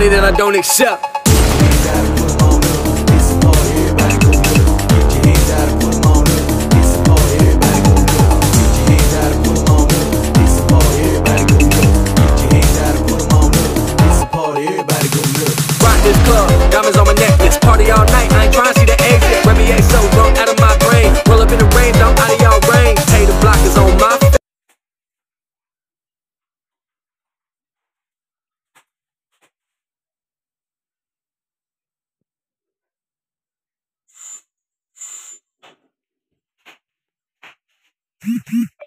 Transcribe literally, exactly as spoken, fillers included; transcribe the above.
money that I don't accept. This club, diamonds on my necklace, party all night, I ain't trying to see the exit. Remy A so drunk out of my brain, roll up in the range, I'm out of y'all range. Hey, the block is on my face. Mm-hmm.